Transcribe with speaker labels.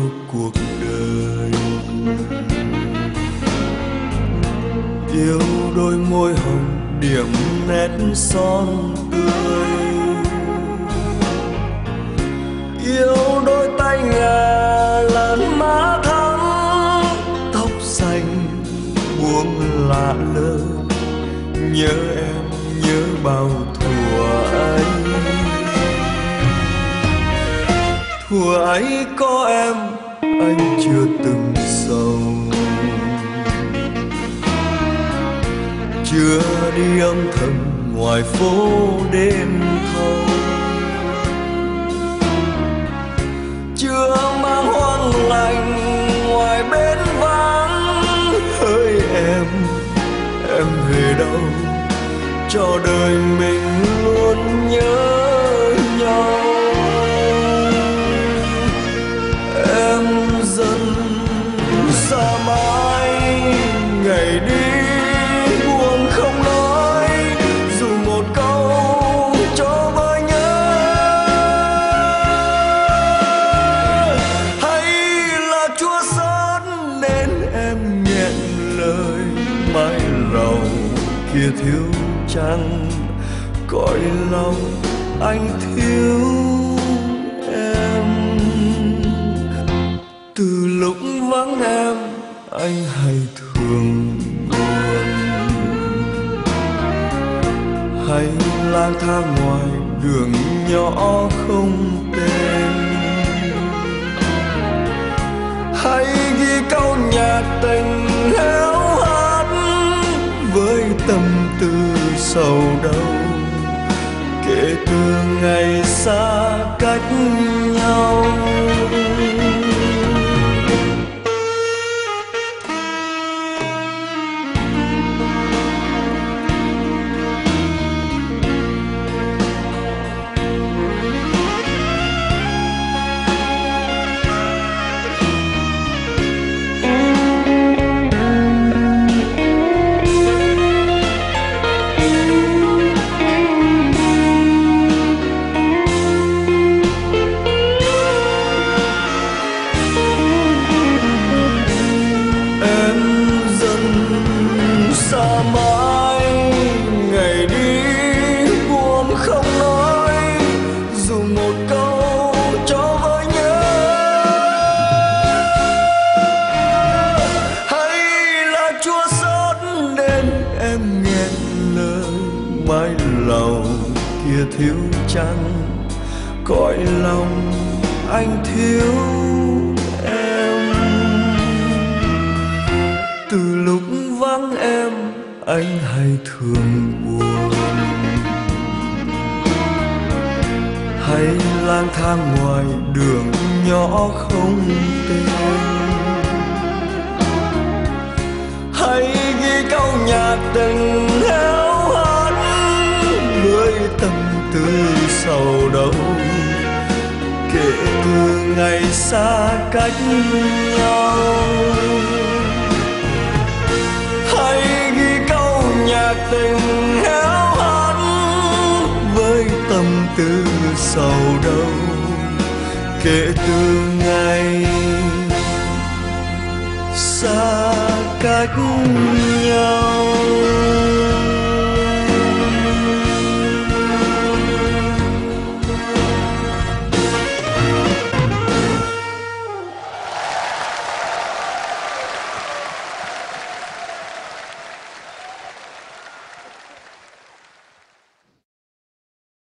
Speaker 1: cuộc đời. Yêu đôi môi hồng điểm nét son tươi, yêu đôi tay ngà làn má thắm, tóc xanh buông lạ lơ. Nhớ em nhớ bao thuở ấy, thuở ấy có em anh chưa từng sầu, chưa đi âm thầm ngoài phố đêm thâu, chưa mang hoang lạnh ngoài bến vắng. Hỡi em về đâu, cho đời mình luôn nhớ nhau. Em dần xa mãi ngày đi buồn không nói, dù một câu cho vơi nhớ. Hay là chua xót nên em nghẹn lời, mãi rầu kia thiếu chăng cõi lòng anh thiếu em. Từ lúc vắng em anh hay thường buồn, hay lang thang ngoài đường nhỏ không tên, hay ghi câu nhạc tình héo hắt với tâm tư sầu đau. Kể từ ngày xa cách nhau, thiếu chăng cõi lòng anh thiếu em. Từ lúc vắng em anh hay thường buồn, hay lang thang ngoài đường nhỏ không tên, hay ghi câu nhạc tình héo hắt với tâm tư sầu đau. Kể từ ngày xa cách nhau, hay ghi câu nhạc tình héo hắt với tâm tư sầu đau. Kể từ ngày xa cách